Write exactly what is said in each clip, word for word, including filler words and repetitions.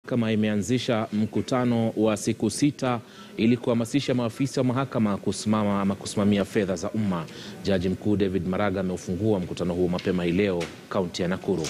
Mahakama imeanzisha mkutano wa siku sita ili kuhamasisha maafisa wa mahakama kusimama ama kusimamia fedha za umma. Jaji Mkuu David Maraga ameufungua mkutano huo mapema hii leo kaunti ya Nakuru.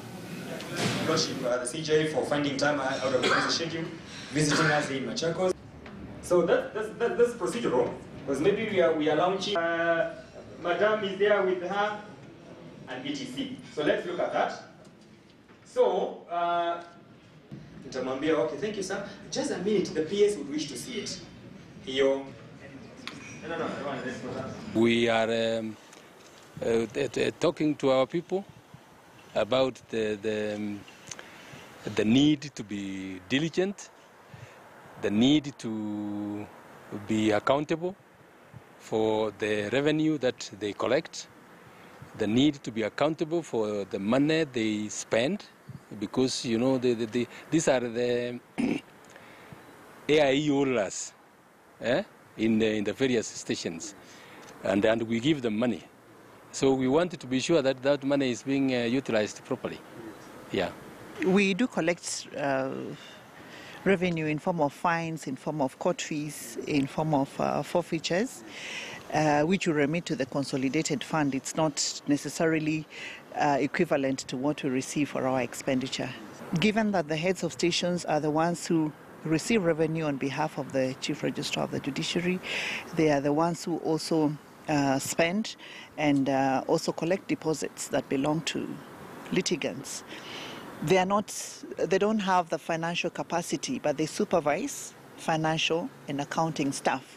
So that, that's, that, that's procedural, because maybe we are, we are launching, uh, Madam is there with her, and et cetera. So let's look at that. So, uh, okay, thank you, sir. Just a minute, the P S would wish to see it. Here. No, no, no, I want this for that. We are um, uh, talking to our people about the, the, um, the need to be diligent, the need to be accountable for the revenue that they collect, the need to be accountable for the money they spend, because, you know, the, the, the, these are the A I E holders eh, in, the, in the various stations, and, and we give them money. So we want to be sure that that money is being uh, utilized properly. Yeah. We do collect uh, revenue in form of fines, in form of court fees, in form of uh, forfeitures, uh, which we remit to the consolidated fund. It's not necessarily uh, equivalent to what we receive for our expenditure. Given that the heads of stations are the ones who receive revenue on behalf of the Chief Registrar of the Judiciary, they are the ones who also uh, spend and uh, also collect deposits that belong to litigants. They are not, they don't have the financial capacity, but they supervise financial and accounting staff